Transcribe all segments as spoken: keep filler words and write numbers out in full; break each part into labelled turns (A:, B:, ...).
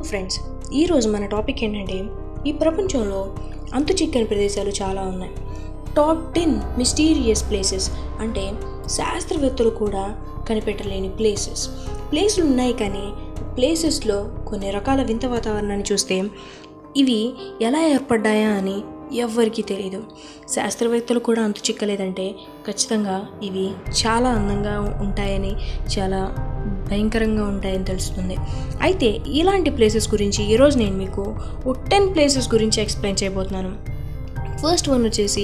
A: Friends, ఈరోజు మన topic ఏంటంటే ఈ ప్రపంచంలో అంతు చిక్కని ప్రదేశాలు చాలా ఉన్నాయి. టాప్ టెన్ మిస్టీరియస్ ప్లేసెస్ అంటే శాస్త్రవేత్తలు కూడా కనిపెట్టలేని ప్లేసెస్ ప్లేసులు ఉన్నాయి. కానీ ప్లేసెస్లో కొన్ని రకాల వింత వాతావరణాన్ని చూస్తే ఇవి ఎలా ఏర్పడ్డాయా అని ఎవ్వరికీ తెలియదు. శాస్త్రవేత్తలు కూడా అంతు చిక్కలేదంటే ఖచ్చితంగా ఇవి చాలా అందంగా ఉంటాయని, చాలా భయంకరంగా ఉంటాయని తెలుస్తుంది. అయితే ఇలాంటి ప్లేసెస్ గురించి ఈరోజు నేను మీకు ఓ టెన్ ప్లేసెస్ గురించి ఎక్స్ప్లెయిన్ చేయబోతున్నాను. ఫస్ట్ వన్ వచ్చేసి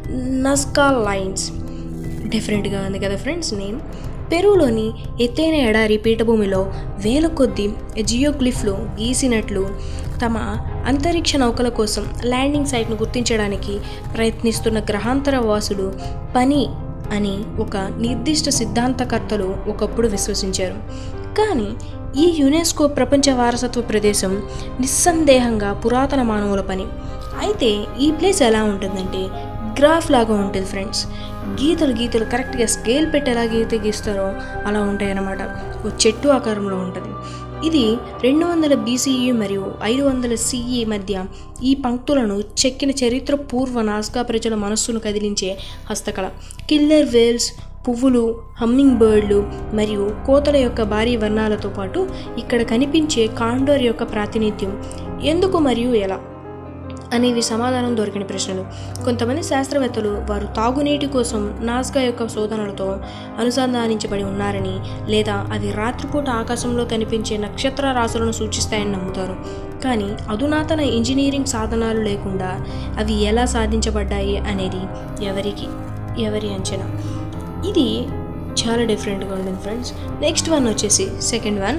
A: నజ్కా లైన్స్. డిఫరెంట్గా ఉంది కదా ఫ్రెండ్స్ నేమ్. పెరూలోని ఎత్తైన ఎడారి పీఠభూమిలో వేల కొద్ది జియోగ్లిఫ్లు గీసినట్లు తమ అంతరిక్ష నౌకల కోసం ల్యాండింగ్ సైట్ను గుర్తించడానికి ప్రయత్నిస్తున్న గ్రహాంతర వాసులు పని అని ఒక నిర్దిష్ట సిద్ధాంతకర్తలు ఒకప్పుడు విశ్వసించారు. కానీ ఈ యునెస్కో ప్రపంచ వారసత్వ ప్రదేశం నిస్సందేహంగా పురాతన మానవుల పని. అయితే ఈ ప్లేస్ ఎలా ఉంటుందంటే గ్రాఫ్ లాగా ఉంటుంది ఫ్రెండ్స్. గీతలు గీతలు కరెక్ట్గా స్కేల్ పెట్టి ఎలా గీత గీస్తారో అలా ఉంటాయన్నమాట. ఓ చెట్టు ఆకారంలో ఉంటుంది. ఇది రెండు వందల బీసీఈ మరియు ఐదు వందల సిఈ మధ్య ఈ పంక్తులను చెక్కిన చరిత్ర పూర్వ నాజ్కా ప్రజల మనస్సును కదిలించే హస్తకళ. కిల్లర్ వేల్స్, పువ్వులు, హమ్మింగ్ బర్డ్లు మరియు కోతల యొక్క భారీ వర్ణాలతో పాటు ఇక్కడ కనిపించే కాండోర్ యొక్క ప్రాతినిధ్యం ఎందుకు మరియు ఎలా అనేవి సమాధానం దొరికిన ప్రశ్నలు. కొంతమంది శాస్త్రవేత్తలు వారు తాగునీటి కోసం నాజ్కా యొక్క శోధనలతో అనుసంధానించబడి ఉన్నారని, లేదా అవి రాత్రిపూట ఆకాశంలో కనిపించే నక్షత్ర రాశులను సూచిస్తాయని నమ్ముతారు. కానీ అధునాతన ఇంజనీరింగ్ సాధనాలు లేకుండా అవి ఎలా సాధించబడ్డాయి అనేది ఎవరికి ఎవరి అంచనా. ఇది చాలా డిఫరెంట్గా ఉంటుంది ఫ్రెండ్స్. నెక్స్ట్ వన్ వచ్చేసి second one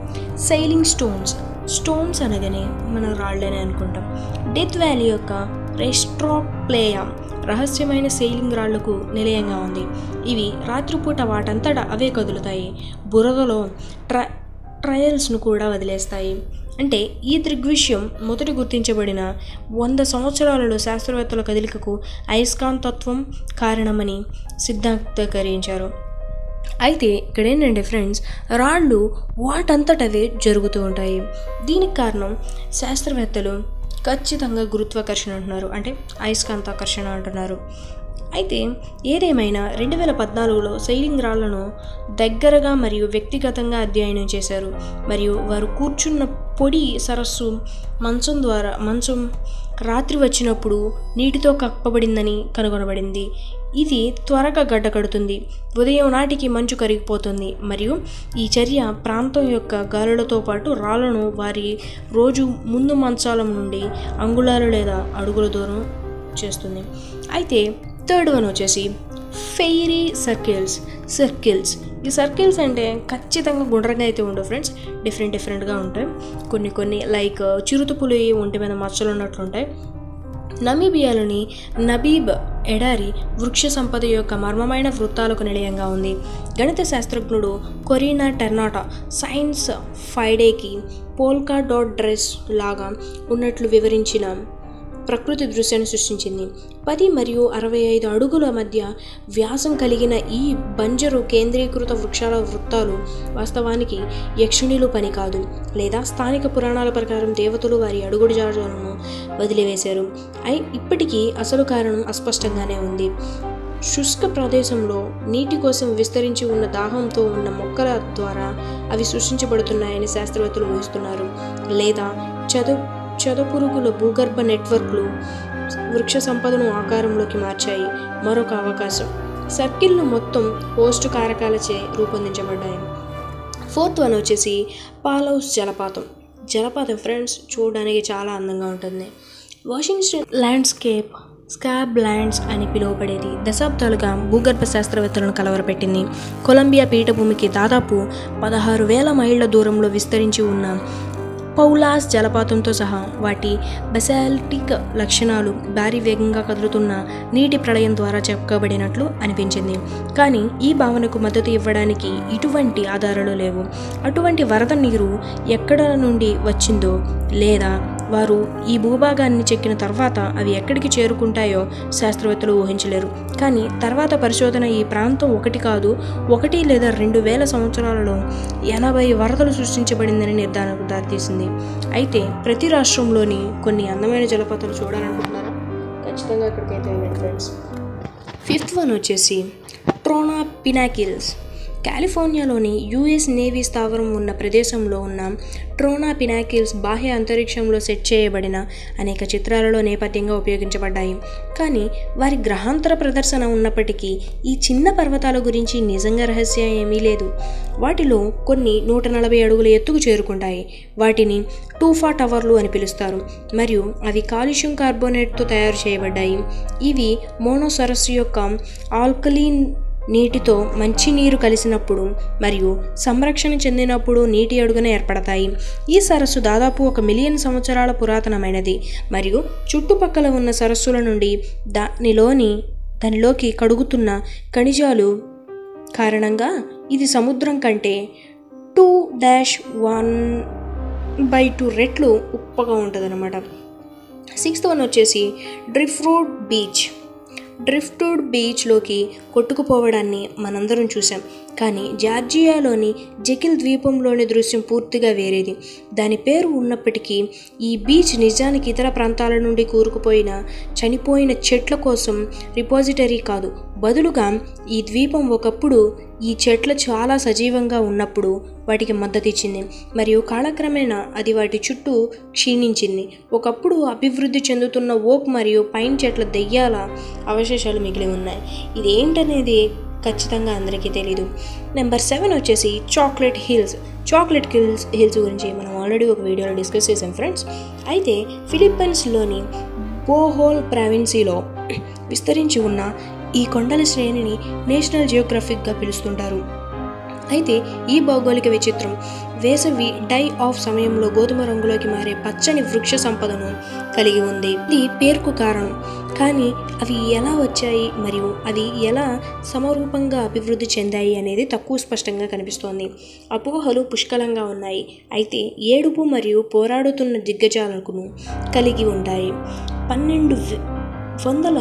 A: sailing stones. Stones అనగానే మనం రాళ్ళనే అనుకుంటాం. డెత్ వ్యాలీ యొక్క రెస్ట్రాప్లేయా రహస్యమైన సెయిలింగ్ రాళ్లకు నిలయంగా ఉంది. ఇవి రాత్రిపూట వాటంతటా అవే కదులుతాయి. బురదలో ట్ర ట్రయల్స్ను కూడా వదిలేస్తాయి. అంటే ఈ దృగ్విషయం మొదటి గుర్తించబడిన వంద సంవత్సరాలలో శాస్త్రవేత్తల కదలికకు అయస్కాంతత్వం కారణమని సిద్ధాంతీకరించారు. అయితే ఇక్కడ ఏంటంటే ఫ్రెండ్స్, రాళ్ళు వాటంతటవే జరుగుతూ ఉంటాయి. దీనికి కారణం శాస్త్రవేత్తలు ఖచ్చితంగా గురుత్వాకర్షణ అంటున్నారు, అంటే అయస్కాంతాకర్షణ అంటున్నారు. అయితే ఏదేమైనా రెండు వేల పద్నాలుగులో సైలింగ్ రాళ్లను దగ్గరగా మరియు వ్యక్తిగతంగా అధ్యయనం చేశారు. మరియు వారు కూర్చున్న పొడి సరస్సు మంచం ద్వారా మంచం రాత్రి వచ్చినప్పుడు నీటితో కప్పబడిందని కనుగొనబడింది. ఇది త్వరగా గడ్డకడుతుంది. ఉదయం నాటికి మంచు కరిగిపోతుంది మరియు ఈ చర్య ప్రాంతం యొక్క గాలులతో పాటు రాళ్లను వారి రోజు ముందు మంచాల నుండి అంగుళాలు లేదా అడుగుల దూరం చేస్తుంది. అయితే థర్డ్ వన్ వచ్చేసి ఫెయిరీ సర్కిల్స్. సర్కిల్స్ ఈ సర్కిల్స్ అంటే ఖచ్చితంగా గుండ్రంగా అయితే ఉండవు ఫ్రెండ్స్, డిఫరెంట్ డిఫరెంట్గా ఉంటాయి. కొన్ని కొన్ని లైక్ చిరుతపులి ఒంటి మీద మచ్చలు ఉన్నట్లుంటాయి. నమీబియాలోని నబీబ్ ఎడారి వృక్ష సంపద యొక్క మర్మమైన వృత్తాలకు నిలయంగా ఉంది. గణిత శాస్త్రజ్ఞుడు కొరీనా టెర్నాటా సైన్స్ ఫైడేకి పోల్కా డాట్ డ్రెస్ లాగా ఉన్నట్లు వివరించిన ప్రకృతి దృశ్యాన్ని సృష్టించింది. పది మరియు అరవై ఐదు అడుగుల మధ్య వ్యాసం కలిగిన ఈ బంజరు కేంద్రీకృత వృక్షాల వృత్తాలు వాస్తవానికి యక్షిణులు పని కాదు, లేదా స్థానిక పురాణాల ప్రకారం దేవతలు వారి అడుగుడు జాడలను వదిలివేశారు. అయి ఇప్పటికీ అసలు కారణం అస్పష్టంగానే ఉంది. శుష్క ప్రదేశంలో నీటి కోసం విస్తరించి ఉన్న దాహంతో ఉన్న మొక్కల ద్వారా అవి సృష్టించబడుతున్నాయని శాస్త్రవేత్తలు ఊహిస్తున్నారు. లేదా చదువు చదపురుగుల భూగర్భ నెట్వర్క్లు వృక్ష సంపదను ఆకారంలోకి మార్చాయి. మరొక అవకాశం, సర్కిల్ను మొత్తం పోస్టు కారకాలచే రూపొందించబడ్డాయి. ఫోర్త్ వన్ వచ్చేసి పాలౌస్ జలపాతం. జలపాతం ఫ్రెండ్స్ చూడడానికి చాలా అందంగా ఉంటుంది. వాషింగ్టన్ ల్యాండ్స్కేప్ స్కాబ్ ల్యాండ్స్ అని పిలువబడేది దశాబ్దాలుగా భూగర్భ శాస్త్రవేత్తలను కలవరపెట్టింది. కొలంబియా పీఠభూమికి దాదాపు పదహారు వేల మైళ్ళ దూరంలో విస్తరించి ఉన్న పౌలాస్ జలపాతంతో సహా వాటి బెసాల్టిక్ లక్షణాలు భారీ వేగంగా కదులుతున్న నీటి ప్రళయం ద్వారా చెక్కబడినట్లు అనిపించింది. కానీ ఈ భావనకు మద్దతు ఇవ్వడానికి ఇటువంటి ఆధారాలు లేవు. అటువంటి వరద నీరు ఎక్కడ నుండి వచ్చిందో లేదా వారు ఈ భూభాగాన్ని చెక్కిన తర్వాత అవి ఎక్కడికి చేరుకుంటాయో శాస్త్రవేత్తలు ఊహించలేరు. కానీ తర్వాత పరిశోధన ఈ ప్రాంతం ఒకటి కాదు ఒకటి లేదా రెండు వేల సంవత్సరాలలో ఎనభై వరదలు సృష్టించబడిందని నిర్ధారణకు దారితీసింది. అయితే ప్రతి రాష్ట్రంలోని కొన్ని అందమైన జలపాతాలు చూడాలనుకుంటున్నారా? ఖచ్చితంగా అక్కడికైతే వెళ్ళండి ఫ్రెండ్స్. ఫిఫ్త్ వన్ వచ్చేసి ట్రోనా పినాకిల్స్. కాలిఫోర్నియాలోని యుఎస్ నేవీ స్థావరం ఉన్న ప్రదేశంలో ఉన్న ట్రోనా పినాకిల్స్ బాహ్య అంతరిక్షంలో సెట్ చేయబడిన అనేక చిత్రాలలో నేపథ్యంగా ఉపయోగించబడ్డాయి. కానీ వారి గ్రహాంతర ప్రదర్శన ఉన్నప్పటికీ ఈ చిన్న పర్వతాల గురించి నిజంగా రహస్యం ఏమీ లేదు. వాటిలో కొన్ని నూట నలభై అడుగుల ఎత్తుకు చేరుకుంటాయి. వాటిని టూఫా టవర్లు అని పిలుస్తారు మరియు అవి కాల్షియం కార్బోనేట్తో తయారు చేయబడ్డాయి. ఇవి మోనో సరస్సు యొక్క ఆల్కలీన్ నీటితో మంచినీరు కలిసినప్పుడు మరియు సంరక్షణ చెందినప్పుడు నీటి అడుగున ఏర్పడతాయి. ఈ సరస్సు దాదాపు ఒక మిలియన్ సంవత్సరాల పురాతనమైనది మరియు చుట్టుపక్కల ఉన్న సరస్సుల నుండి దానిలోని దానిలోకి కడుగుతున్న ఖనిజాలు కారణంగా ఇది సముద్రం కంటే two dash one by two రెట్లు ఉప్పగా ఉంటుంది అన్నమాట. సిక్స్త్ వన్ వచ్చేసి డ్రిఫ్ట్వుడ్ బీచ్. డ్రిఫ్ట్వుడ్ బీచ్లోకి కొట్టుకుపోవడాన్ని మనందరం చూసాం. కానీ జార్జియాలోని జెకిల్ ద్వీపంలోని దృశ్యం పూర్తిగా వేరేది. దాని పేరు ఉన్నప్పటికీ ఈ బీచ్ నిజానికి ఇతర ప్రాంతాల నుండి కూరుకుపోయిన చనిపోయిన చెట్ల కోసం రిపోజిటరీ కాదు. బదులుగా ఈ ద్వీపం ఒకప్పుడు ఈ చెట్లు చాలా సజీవంగా ఉన్నప్పుడు వాటికి మద్దతు ఇచ్చింది మరియు కాలక్రమేణా అది వాటి చుట్టూ క్షీణించింది. ఒకప్పుడు అభివృద్ధి చెందుతున్న ఓక్ మరియు పైన్ చెట్ల దెయ్యాల అవశేషాలు మిగిలి ఉన్నాయి. ఇది ఏంటనేది ఖచ్చితంగా అందరికీ తెలీదు. నెంబర్ సెవెన్ వచ్చేసి chocolate hills. Chocolate hills hills గురించి మనం ఆల్రెడీ ఒక వీడియోలో డిస్కస్ చేసాం ఫ్రెండ్స్. అయితే ఫిలిప్పీన్స్లోని బోహోల్ ప్రావిన్సీలో విస్తరించి ఉన్న ఈ కొండల శ్రేణిని నేషనల్ జియోగ్రఫిక్గా పిలుస్తుంటారు. అయితే ఈ భౌగోళిక విచిత్రం వేసవి డై ఆఫ్ సమయంలో గోధుమ రంగులోకి మారే పచ్చని వృక్ష సంపదను కలిగి ఉంది. ఇది పేరుకు కారణం. కానీ అవి ఎలా వచ్చాయి మరియు అవి ఎలా సమరూపంగా అభివృద్ధి చెందాయి అనేది తక్కువ స్పష్టంగా కనిపిస్తోంది. అపోహలు పుష్కలంగా ఉన్నాయి. అయితే ఏడుపు మరియు పోరాడుతున్న దిగ్గజాలను కలిగి ఉంటాయి. పన్నెండు వందల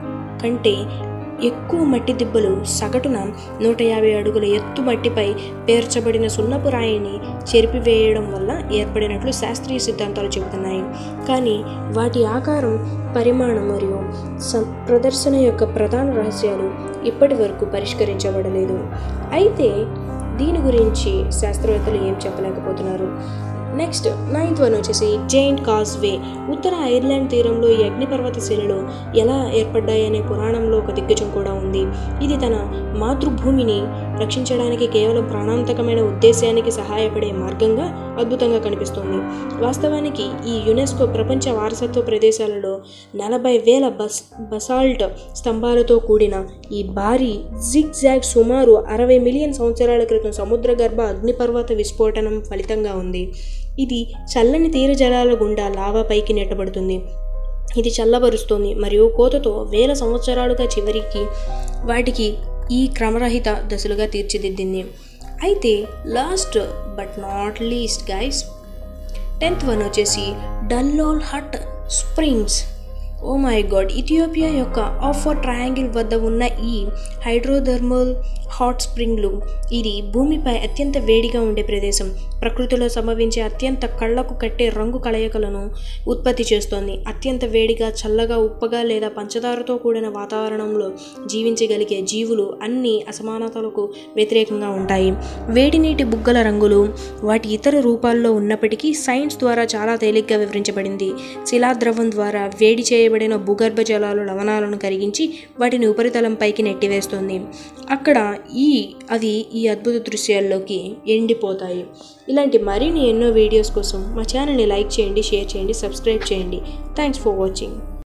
A: కంటే ఎక్కువ మట్టి దిబ్బలు సగటున నూట యాభై అడుగుల ఎత్తు మట్టిపై పేర్చబడిన సున్నపు రాయిని చెరిపివేయడం వల్ల ఏర్పడినట్లు శాస్త్రీయ సిద్ధాంతాలు చెబుతున్నాయి. కానీ వాటి ఆకారం, పరిమాణం మరియు ప్రదర్శన యొక్క ప్రధాన రహస్యాలు ఇప్పటి వరకు పరిష్కరించబడలేదు. అయితే దీని గురించి శాస్త్రవేత్తలు ఏం చెప్పలేకపోతున్నారు. నెక్స్ట్ నైన్త్ వన్ వచ్చేసి జైంట్ కాజ్వే. ఉత్తర ఐర్లాండ్ తీరంలో ఈ అగ్నిపర్వత శిలలు ఎలా ఏర్పడ్డాయనే పురాణంలో ఒక దిగ్గజం కూడా ఉంది. ఇది తన మాతృభూమిని రక్షించడానికి కేవలం ప్రాణాంతకమైన ఉద్దేశానికి సహాయపడే మార్గంగా అద్భుతంగా కనిపిస్తోంది. వాస్తవానికి ఈ యునెస్కో ప్రపంచ వారసత్వ ప్రదేశాలలో నలభై వేల బస్ బసాల్ట్ స్తంభాలతో కూడిన ఈ భారీ జిగ్ జాగ్ సుమారు అరవై మిలియన్ సంవత్సరాల క్రితం సముద్ర గర్భ అగ్నిపర్వత విస్ఫోటనం ఫలితంగా ఉంది. ఇది చల్లని తీర జలాల గుండా లావా పైకి నెట్టబడుతుంది. ఇది చల్లబరుస్తుంది మరియు కోతతో వేల సంవత్సరాలుగా చివరికి వాటికి ఈ క్రమరహిత దశలుగా తీర్చిదిద్దింది. అయితే last but not least guys, tenth one వచ్చేసి Dallol hot springs. Oh my God, Ethiopia యొక్క ఆఫర్ ట్రయాంగిల్ వద్ద ఉన్న ఈ హైడ్రోథర్మల్ హాట్ స్ప్రింగ్లు ఇది భూమిపై అత్యంత వేడిగా ఉండే ప్రదేశం. ప్రకృతిలో సంభవించే అత్యంత కళ్ళకు కట్టే రంగు కలయికలను ఉత్పత్తి చేస్తోంది. అత్యంత వేడిగా, చల్లగా, ఉప్పగా లేదా పంచదారతో కూడిన వాతావరణంలో జీవించగలిగే జీవులు అన్ని అసమానతలకు వ్యతిరేకంగా ఉంటాయి. వేడి నీటి బుగ్గల రంగులు వాటి ఇతర రూపాల్లో ఉన్నప్పటికీ సైన్స్ ద్వారా చాలా తేలిగ్గా వివరించబడింది. శిలాద్రవం ద్వారా వేడి చేయబడిన భూగర్భ జలాలు లవణాలను కరిగించి వాటిని ఉపరితలంపైకి నెట్టివేస్తుంది. అక్కడ ఈ అవి ఈ అద్భుత దృశ్యాల్లోకి ఎండిపోతాయి. ఇలాంటి మరిన్ని ఎన్నో వీడియోస్ కోసం మా ఛానల్ని లైక్ చేయండి, షేర్ చేయండి, సబ్స్క్రైబ్ చేయండి. Thanks for watching.